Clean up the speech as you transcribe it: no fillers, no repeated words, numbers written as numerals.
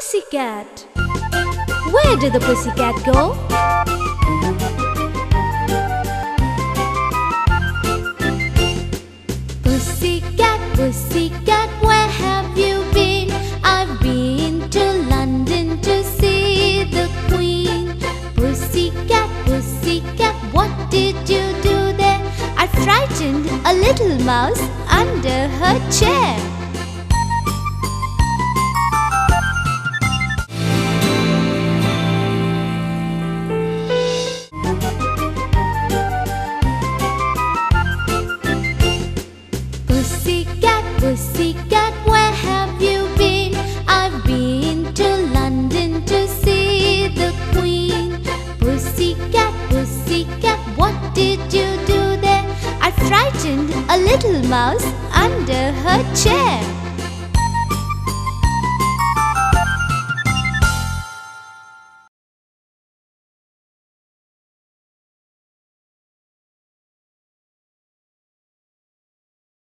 Pussycat. Where did the pussycat go? Pussycat, pussycat, where have you been? I've been to London to see the Queen. Pussycat, pussycat, what did you do there? I frightened a little mouse under her chair. Pussycat, pussycat, where have you been? I've been to London to see the Queen. Pussycat, pussycat, what did you do there? I frightened a little mouse under her chair.